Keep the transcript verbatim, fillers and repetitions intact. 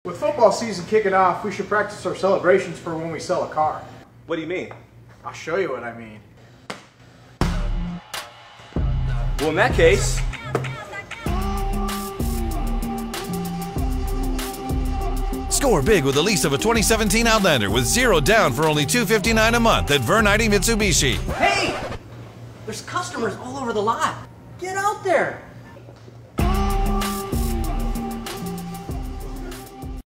With football season kicking off, we should practice our celebrations for when we sell a car. What do you mean? I'll show you what I mean. Well, in that case... Score big with the lease of a twenty seventeen Outlander with zero down for only two hundred fifty-nine dollars a month at Vern Mitsubishi. Hey! There's customers all over the lot. Get out there!